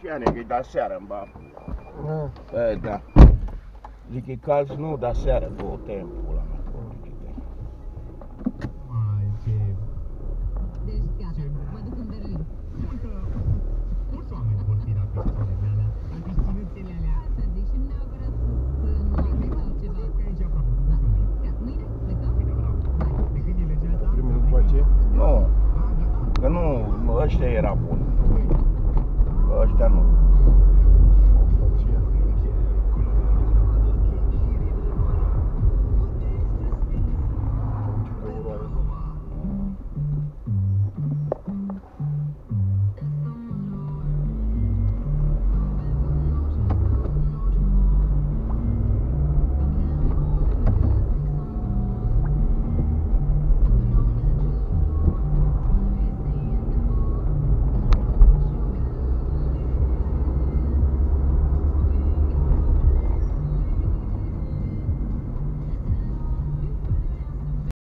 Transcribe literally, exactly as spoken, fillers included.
Cristiane, că-i da seară în bapă. Da. E, da. Zic, e cald, nu, da seară, două timpul ăla. Mai, ce... Deci, gata, mă duc în Berlin. Mulți oameni vor fi dacă istorile alea, dacă ținuțele alea. Asta zic și neapărat să nu am sau ceva. Că aici aproape, nu știu unde. Gata, mâine plecăm? Bine, bravo. De când e legea asta? Primul după ce? Nu, Ah, gata. că nu, ăștia erau